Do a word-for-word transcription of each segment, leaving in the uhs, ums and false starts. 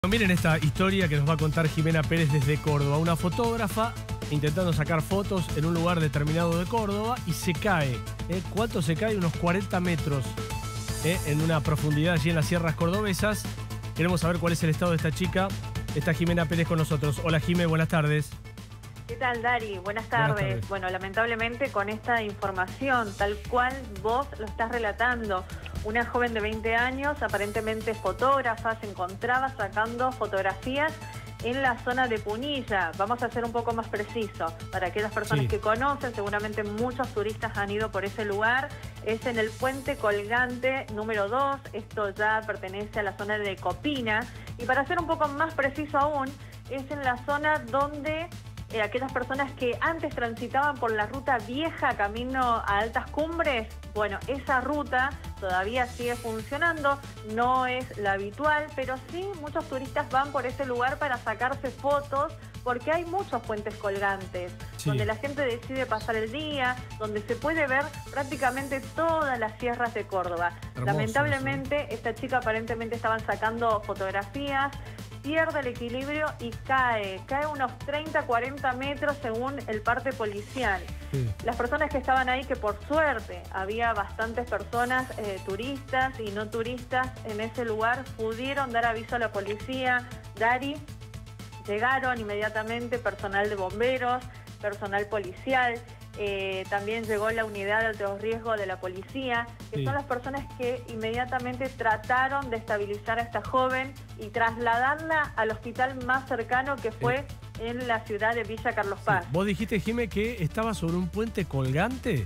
Miren esta historia que nos va a contar Jimena Pérez desde Córdoba. Una fotógrafa intentando sacar fotos en un lugar determinado de Córdoba y se cae. ¿Eh? ¿Cuánto se cae? Unos cuarenta metros ¿eh? en una profundidad allí en las sierras cordobesas. Queremos saber cuál es el estado de esta chica. Está Jimena Pérez con nosotros. Hola Jimé, buenas tardes. ¿Qué tal, Dari? Buenas tardes. Buenas tardes. Bueno, lamentablemente con esta información, tal cual vos lo estás relatando, una joven de veinte años, aparentemente fotógrafa, se encontraba sacando fotografías en la zona de Punilla. Vamos a ser un poco más preciso. Para aquellas personas sí. que conocen, seguramente muchos turistas han ido por ese lugar. Es en el puente colgante número dos. Esto ya pertenece a la zona de Copina. Y para ser un poco más preciso aún, es en la zona donde eh, aquellas personas que antes transitaban por la ruta vieja camino a altas cumbres, bueno, esa ruta todavía sigue funcionando, no es la habitual, pero sí muchos turistas van por ese lugar para sacarse fotos, porque hay muchos puentes colgantes, sí. donde la gente decide pasar el día, donde se puede ver prácticamente todas las sierras de Córdoba. Hermoso, Lamentablemente, sí. esta chica aparentemente estaban sacando fotografías, pierde el equilibrio y cae, cae unos treinta, cuarenta metros según el parte policial. Sí. Las personas que estaban ahí, que por suerte había bastantes personas, eh, turistas y no turistas en ese lugar, pudieron dar aviso a la policía. Dari, llegaron inmediatamente personal de bomberos, personal policial, eh, también llegó la unidad de alto riesgo de la policía, que sí. son las personas que inmediatamente trataron de estabilizar a esta joven y trasladarla al hospital más cercano, que fue sí. en la ciudad de Villa Carlos Paz. Sí. Vos dijiste, Jimé, que estaba sobre un puente colgante.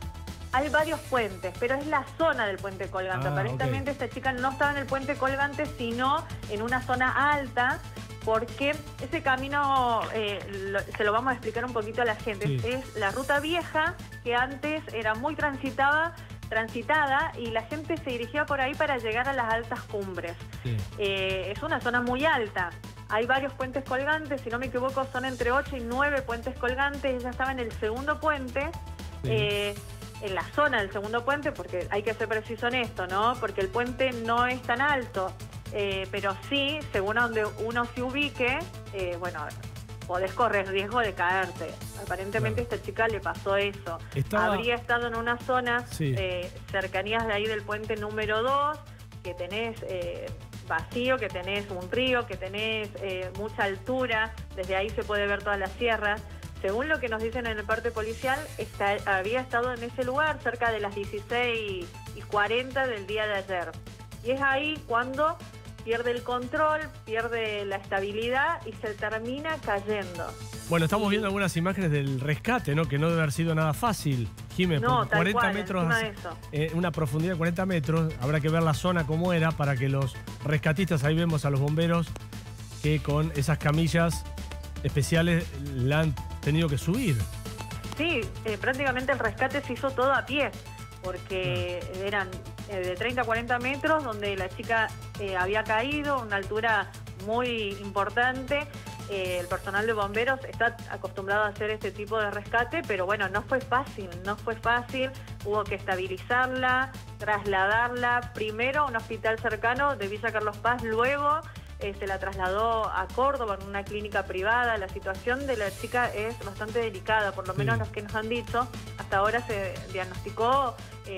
Hay varios puentes, pero es la zona del puente colgante. Ah, Aparentemente okay. esta chica no estaba en el puente colgante, sino en una zona alta, porque ese camino, eh, lo, se lo vamos a explicar un poquito a la gente, sí. es la ruta vieja, que antes era muy transitada, transitada y la gente se dirigía por ahí para llegar a las altas cumbres. Sí. Eh, es una zona muy alta. Hay varios puentes colgantes, si no me equivoco son entre ocho y nueve puentes colgantes. Ella estaba en el segundo puente, sí. eh, en la zona del segundo puente, porque hay que ser preciso en esto, ¿no? Porque el puente no es tan alto, eh, pero sí, según donde uno se ubique, eh, bueno, podés correr riesgo de caerte. Aparentemente claro. esta chica le pasó eso. Estaba... Habría estado en una zona, sí. eh, cercanías de ahí del puente número dos, que tenés eh, vacío, que tenés un río, que tenés eh, mucha altura, desde ahí se puede ver todas las sierras. Según lo que nos dicen en el parte policial, está, había estado en ese lugar cerca de las dieciséis y cuarenta del día de ayer. Y es ahí cuando pierde el control, pierde la estabilidad y se termina cayendo. Bueno, estamos viendo algunas imágenes del rescate, ¿no? Que no debe haber sido nada fácil, Jimé. No, tal cuarenta cual, metros, de eso. Eh, una profundidad de cuarenta metros. Habrá que ver la zona cómo era para que los rescatistas, ahí vemos a los bomberos que con esas camillas especiales la han tenido que subir. Sí, eh, prácticamente el rescate se hizo todo a pie, porque ah. eran eh, de treinta a cuarenta metros, donde la chica eh, había caído, una altura muy importante. Eh, el personal de bomberos está acostumbrado a hacer este tipo de rescate, pero bueno, no fue fácil, no fue fácil. Hubo que estabilizarla, trasladarla primero a un hospital cercano de Villa Carlos Paz, luego Eh, se la trasladó a Córdoba en una clínica privada. La situación de la chica es bastante delicada, por lo menos sí. los que nos han dicho. Hasta ahora se diagnosticó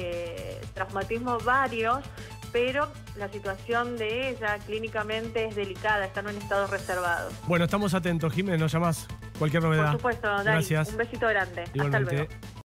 eh, traumatismos varios, pero la situación de ella clínicamente es delicada, está en un estado reservado. Bueno, estamos atentos, Jiménez, nos llamás cualquier novedad. Por supuesto, Dani. Gracias. Un besito grande. Igualmente. Hasta luego.